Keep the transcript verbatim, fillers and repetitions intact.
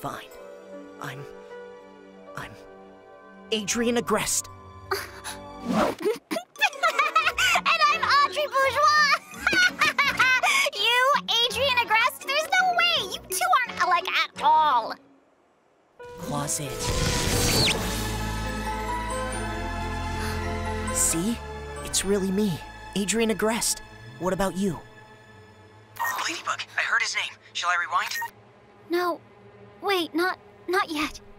Fine. I'm... I'm... Adrian Agreste. And I'm Audrey Bourgeois! You, Adrian Agreste? There's no way! You two aren't alike at all! Closet. See? It's really me, Adrian Agreste. What about you? Ladybug, I heard his name. Shall I rewind? No. Wait, not... not yet.